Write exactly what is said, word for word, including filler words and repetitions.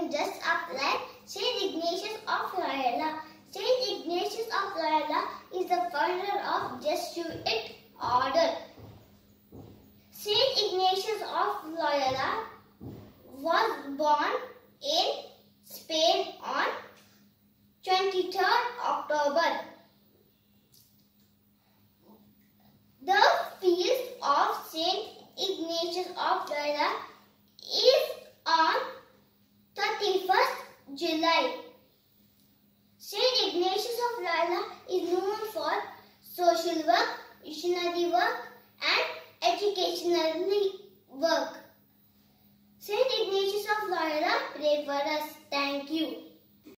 can just apply Saint Ignatius of Loyola. Saint Ignatius of Loyola is the founder of Jesuit order. Saint Ignatius of Loyola was born in Spain on twenty-third October. The feast of Saint Ignatius of Loyola is on thirty-first July. Saint Ignatius of Loyola is known for social work, missionary work and educational work. Saint Ignatius of Loyola, pray for us. Thank you.